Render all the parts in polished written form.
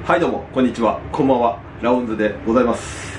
はいどうもこんにちは、こんばんは。ラウンズでございます。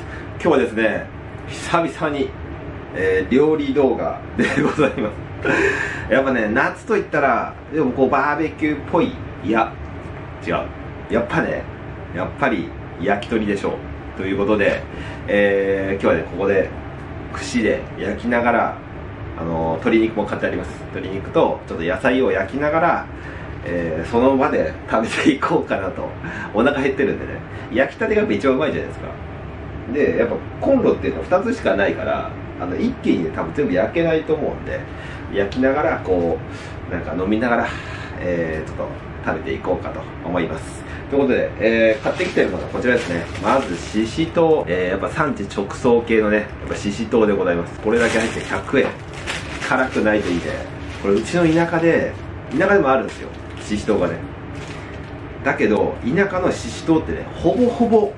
今日はですね、久々に、料理動画でございますやっぱね、夏といったらでもこうバーベキューっぽい、いや違う、やっぱり焼き鳥でしょうということで、今日はね、ここで串で焼きながら鶏肉も買ってあります。鶏肉とちょっと野菜を焼きながら、その場で食べていこうかなと。お腹減ってるんでね、焼きたてがやっぱ一番うまいじゃないですか。でやっぱコンロっていうのは2つしかないから、一気にね多分全部焼けないと思うんで、焼きながらこうなんか飲みながら、ちょっと食べていこうかと思います。ということで、買ってきてるのがこちらですね。まずししとう、やっぱ産地直送系のね、やっぱししとうでございます。これだけ入って100円。辛くないといいね。これうちの田舎でもあるんですよ、ししとうがね。だけど田舎のししとうってね、ほぼほぼ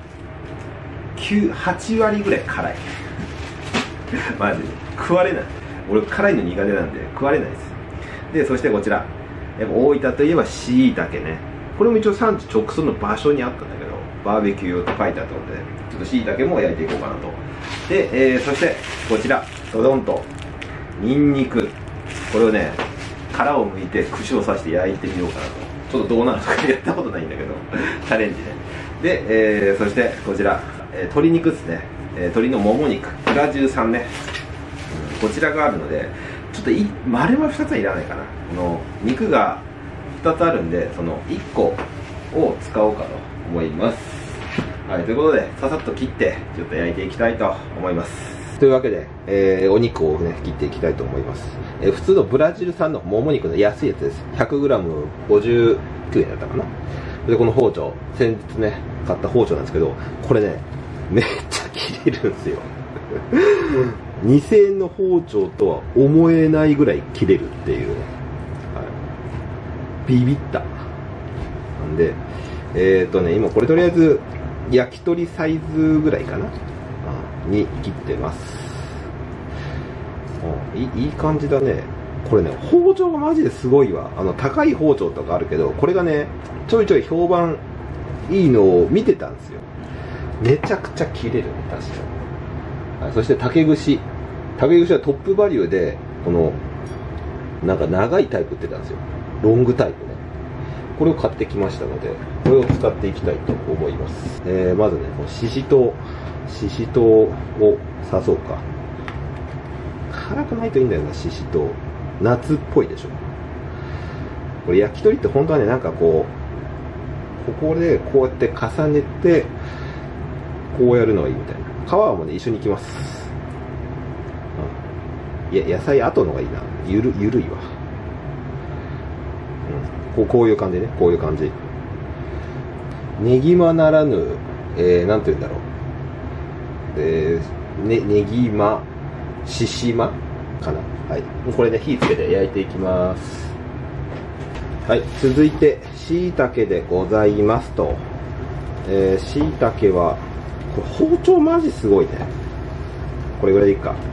8割ぐらい辛いマジで食われない。俺辛いの苦手なんで食われないです。でそしてこちら、やっぱ大分といえばしいたけね。これも一応産地直送の場所にあったんだけど、バーベキュー用と書いてあったので、ちょっとしいたけも焼いていこうかなと。で、そしてこちらドドンとニンニク、これをね殻を剥いて串を刺して焼いてみようかなと。ちょっとどうなるのかやったことないんだけどチャレンジね。で、そしてこちら、鶏肉ですね。鶏のもも肉ブラジル産ね、こちらがあるので、ちょっと丸々2つはいらないかな。この肉が2つあるんで、その1個を使おうかと思います。はい、ということでささっと切ってちょっと焼いていきたいと思います。というわけで、お肉をね切っていきたいと思います。普通のブラジル産のもも肉の安いやつです。 100g59 円だったかな。でこの包丁、先日ね買った包丁なんですけど、これねめっちゃ切れるんですよ2000円の包丁とは思えないぐらい切れるっていうね、はい、ビビったなんで、今これとりあえず焼き鳥サイズぐらいかなに切ってます。いい感じだね。これね、包丁がマジですごいわ。高い包丁とかあるけど、これがねちょいちょい評判いいのを見てたんですよ。めちゃくちゃ切れるね、確かに。はい、そして竹串はトップバリューで、このなんか長いタイプって言ってたんですよ。ロングタイプね。これを買ってきましたので、これを使っていきたいと思います。まずね、このししとうを刺そうか。辛くないといいんだよな、ししとう。夏っぽいでしょ。これ焼き鳥って本当はね、なんかここでこうやって重ねてこうやるのがいいみたいな。皮もね一緒にいきます。いや、野菜後のがいいな。ゆるいわ。こういう感じね。こういう感じ。ねぎまならぬ、なんて言うんだろう。ねぎま、ししまかな。はい。これね、火つけて焼いていきます。はい。続いて、しいたけでございますと。しいたけは、これ包丁マジすごいね。これぐらいでいいか。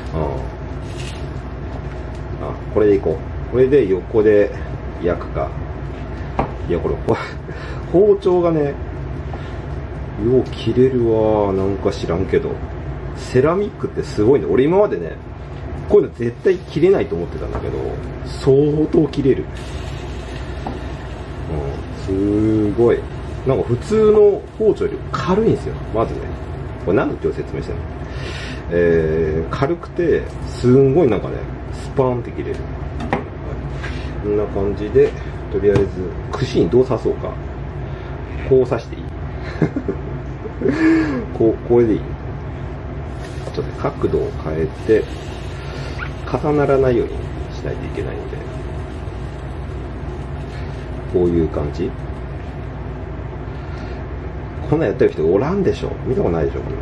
これでいこう。これで横で焼くか。いや、これ包丁がね、よう切れるわ。なんか知らんけど。セラミックってすごいね。俺今までね、こういうの絶対切れないと思ってたんだけど、相当切れる。すごい。なんか普通の包丁より軽いんですよ。まずね。これ何の今日説明してるの？軽くて、すんごいなんかね、スパーンって切れる。はい、こんな感じで、とりあえず、串にどう刺そうか。こう刺していいこれでいい。ちょっと角度を変えて、重ならないようにしないといけないので、こういう感じ。こんなんやってる人おらんでしょ。見たことないでしょ、こんな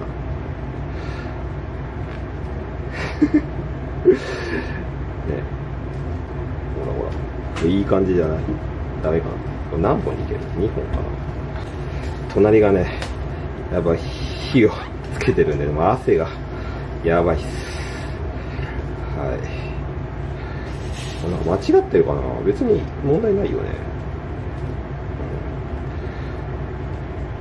ね。ほらいい感じじゃない？ダメかな。これ何本にいける？ 2 本かな。隣がね、やっぱ火をつけてるんで、もう汗がやばいっす。はい。なんか間違ってるかな。別に問題ないよね。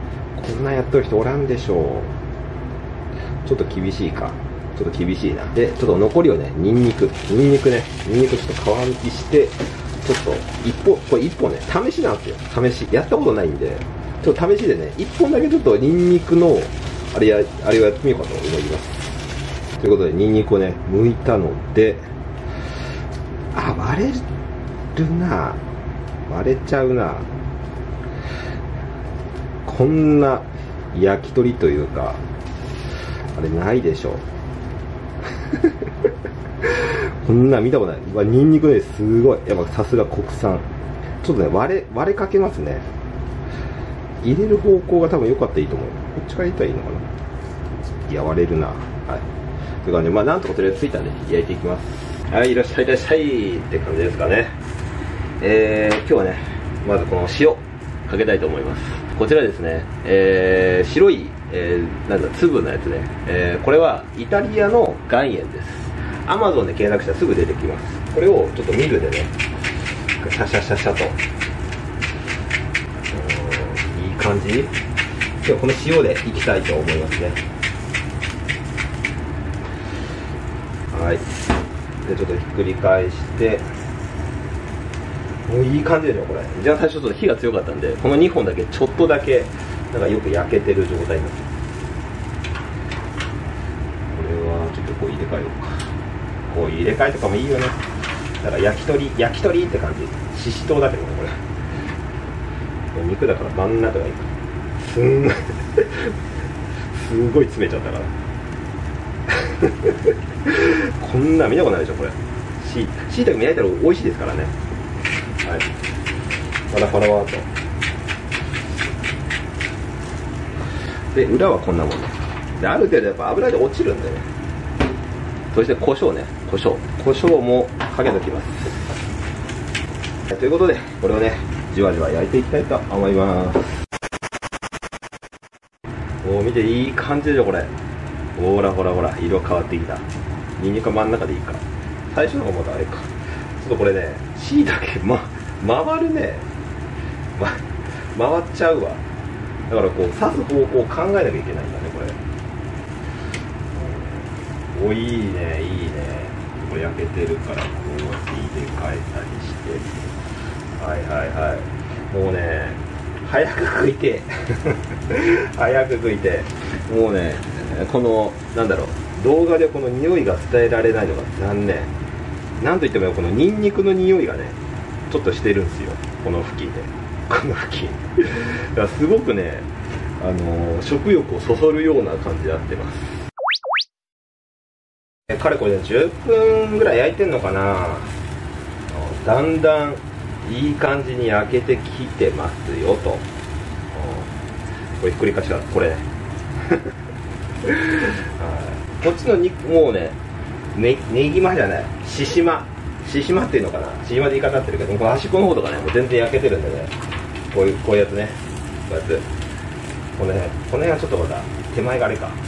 んなやってる人おらんでしょう。ちょっと厳しいか。ちょっと厳しいな。で、ちょっと残りをね、ニンニクね、ニンニクちょっと皮抜きして、ちょっとこれ一本ね、試しなんですよ。試し。やったことないんで、ちょっと試しでね、一本だけちょっとニンニクの、あれをやってみようかと思います。ということで、ニンニクをね、剥いたので、割れるな。割れちゃうな。こんな焼き鳥というか、あれないでしょう。こんな見たことない。ニンニクね、すごい。やっぱさすが国産。ちょっとね、割れかけますね。入れる方向が多分良かったらいいと思う。こっちから入れたらいいのかな。いや、割れるな。はい。という感じで、なんとかとりあえずついたんで、焼いていきます。はい、いらっしゃいいらっしゃいって感じですかね。今日はね、まずこの塩、かけたいと思います。こちらですね、白い、粒のやつね、これはイタリアの岩塩です。Amazon で検索したらすぐ出てきます。これをちょっとミルでね、シャシャシャシャと、いい感じ。今日はこの塩でいきたいと思いますね。はい。で、ちょっとひっくり返して、もういい感じでしょ、これ。じゃあ最初ちょっと火が強かったんで、この2本だけちょっとだけ、なんかよく焼けてる状態になってます。これはちょっとこう入れ替えようか。こう入れ替えとかもいいよね。だから焼き鳥って感じ。ししとうだけどね、これ。肉だから真ん中がいいか。すごい詰めちゃったから。こんな見たことないでしょ、これ。しいたけ焼いたら美味しいですからね。はい。パラパラーと。で、裏はこんなもんね。で、ある程度やっぱ油で落ちるんでね。そして胡椒ね、胡椒もかけておきます。ということで、これをね、じわじわ焼いていきたいと思います。おー、見て、いい感じでしょ、これ。ほら、色変わってきた。ニンニク真ん中でいいか。最初の方またあれか。ちょっとこれね、しいたけ、回るね。回っちゃうわ。だからこう、刺す方向を考えなきゃいけないんだね、これ。お、いいね。これ焼けてるから、こう入れ替えたりして。はい。もうね、早く食いてもうね、この、動画でこの匂いが伝えられないのが残念。なんといってもこのニンニクの匂いがね、ちょっとしてるんですよ。この付近で。だからすごくね、食欲をそそるような感じになってます。かれこれね、10分ぐらい焼いてんのかな。だんだんいい感じに焼けてきてますよと。これひっくり返しがこれね。こっちの肉もうね、ねぎまじゃない、ししまっていうのかな。ししまで言い方ってるけど、この端っこの方とかね、もう全然焼けてるんでね。こういうやつね。こうやってこの辺はちょっとまだ手前があれか。はい。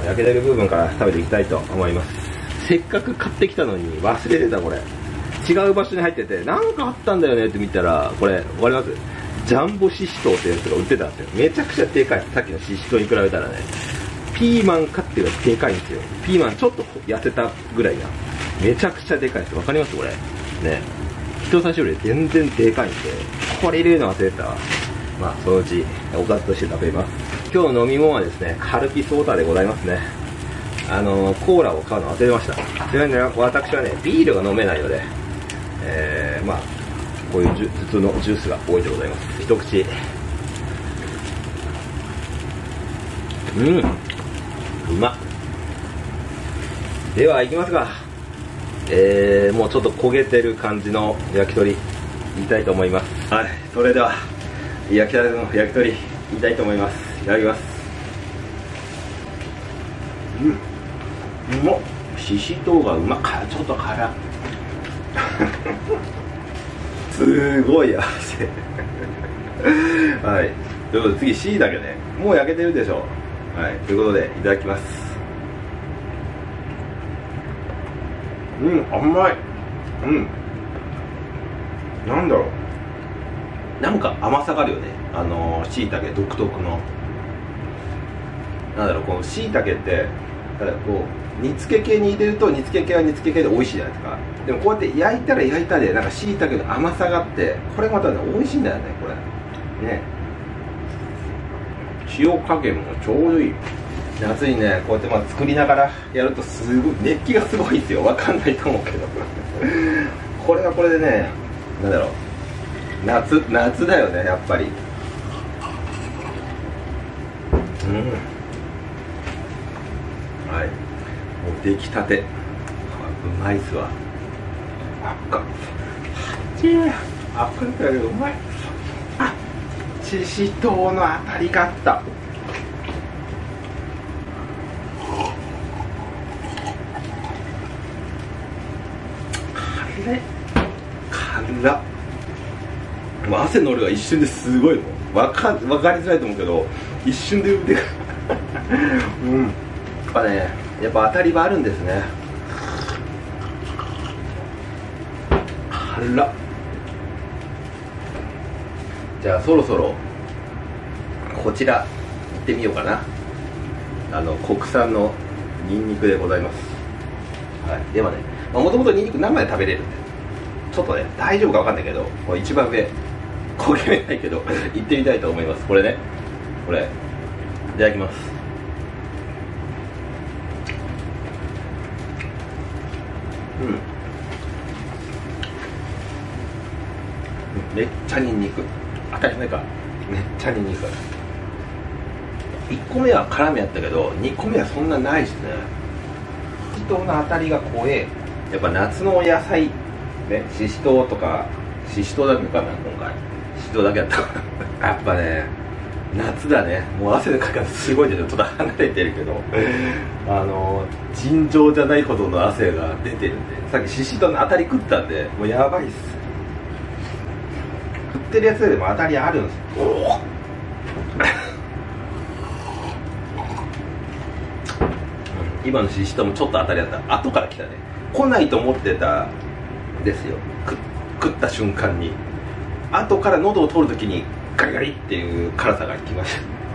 焼けてる部分から食べていきたいと思います。せっかく買ってきたのに忘れてた。これ違う場所に入ってて、なんかあったんだよねって見たら、これわかります？ジャンボシシトウってやつが売ってたんですよ。めちゃくちゃでかい。さっきのシシトウに比べたらね、ピーマンかっていうのはでかいんですよ。ピーマンちょっと痩せたぐらいな、めちゃくちゃでかいです。わかります？これね、人差しより全然でかいんで、これ入れるの忘れてたわ。そのうちおかずとして食べます。今日の飲み物はですね、カルピスウォーターでございますね。コーラを買うの忘れました。ちなみに私はね、ビールが飲めないので、こういう普通のジュースが多いでございます。一口。うまっ。では行きますか。もうちょっと焦げてる感じの焼き鳥いきたいと思います。はい、それでは焼きたての焼き鳥いきたいと思います。いただきます。うまっ。ししとうがうまっ。ちょっと辛すごい汗はい、ということで次しいたけね、もう焼けてるでしょ。はい、ということでいただきます。甘い。なんだろう、なんか甘さがあるよね。 しいたけ独特の、なんだろう、このしいたけってこう煮付け系に入れると煮付け系は煮付け系で美味しいじゃないですか。でもこうやって焼いたら焼いたでなんかしいたけの甘さがあって、これまたね美味しいんだよね、これね。塩加減もちょうどいい。夏にねこうやって作りながらやるとすごい熱気がすごいですよ。わかんないと思うけどこれはこれでね、なんだろう、夏だよね、やっぱり。はい、もう出来たて、うまいっすわ。あっかだけどうまい。あ、ししとうの当たりがあった。辛っ。もう汗のるが一瞬ですごい、もう分かりづらいと思うけど一瞬で腕がやっぱ当たりはあるんですね。辛っ。じゃあそろそろこちら行ってみようかな。国産のニンニクでございます。はい、ではね、もともとニンニク生で食べれるんでちょっとね大丈夫か分かんないけど、これ一番上焦げ目ないけど行ってみたいと思います。これね、これいただきます。めっちゃニンニク、当たり前か、めっちゃニンニク。1個目は辛みやったけど2個目はそんなないしね。ししとうの当たりが怖え。やっぱ夏のお野菜ね、ししとうとか、ししとうだけかな、今回ししとうだけやったやっぱね夏だね。もう汗のかかすごいでちょっと離れてるけど尋常じゃないほどの汗が出てるんで、さっきししとうの当たり食ったんでもうやばいっす。食ってるやつでも当たりあるんですよ今のししとうもちょっと当たりだった。後から来たね。来ないと思ってたんですよ。食った瞬間に、後から喉を通るときにガリガリっていう辛さがきま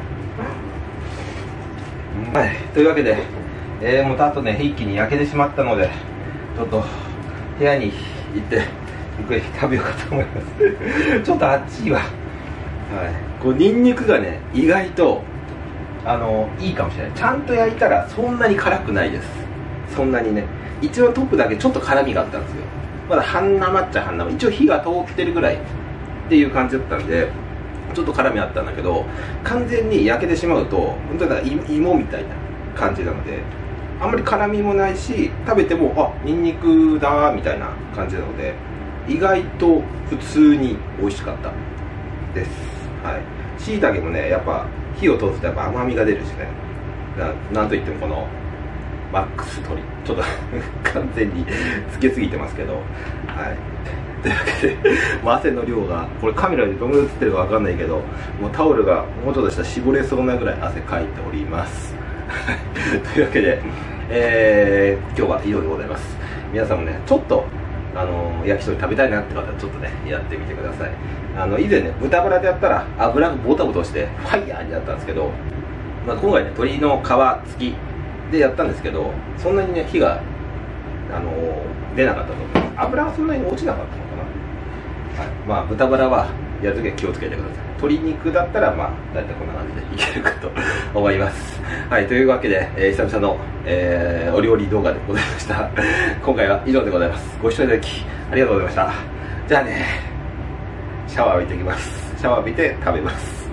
したはい、というわけで、もうあとね一気に焼けてしまったので、ちょっと部屋に行ってゆっくり食べようかと思いますちょっと熱いわ。はい、こうニンニクがね意外といいかもしれない。ちゃんと焼いたらそんなに辛くないです。そんなにね。一番トップだけちょっと辛みがあったんですよ。まだ半生っちゃ半生、一応火が通ってるぐらいっていう感じだったんでちょっと辛みあったんだけど、完全に焼けてしまうと本当に芋みたいな感じなので、あんまり辛みもないし、食べてもあニンニクだみたいな感じなので、意外と普通に美味しかったです。はい、しいたけもねやっぱ火を通すとやっぱ甘みが出るしね。なんといってもこのマックス鶏ちょっと完全につけすぎてますけど、はい、というわけで汗の量がこれカメラでどのぐらい映ってるかわかんないけど、もうタオルがもうちょっとしたら絞れそうなぐらい汗かいておりますというわけで、今日は以上でございます。皆さんもねちょっと焼き鳥食べたいなって方はちょっとねやってみてください。以前ね豚バラでやったら油がボタボタしてファイヤーになったんですけど、今回ね鶏の皮付きでやったんですけど、そんなにね火が出なかったと思います。油はそんなに落ちなかったのかな。はい、豚バラはやるときは気をつけてください。鶏肉だったら大体こんな感じでいけるかと思います。はい、というわけで、久々の、お料理動画でございました今回は以上でございます。ご視聴いただきありがとうございました。じゃあね、シャワー浴びてきます。シャワー浴びて食べます。